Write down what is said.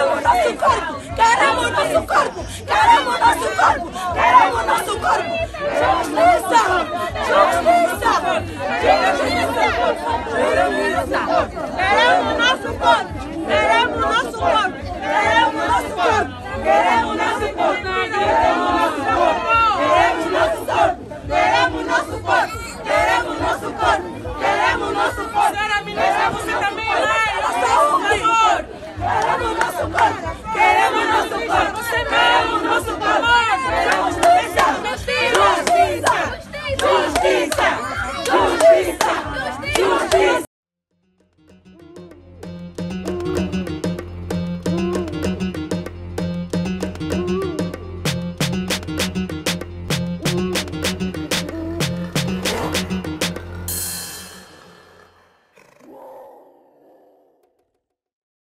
Queremos nosso corpo! Queremos nosso corpo! Queremos nosso corpo! Queremos nosso corpo! Justiça! Justiça! Justiça! Justiça! Queremos nosso corpo! Queremos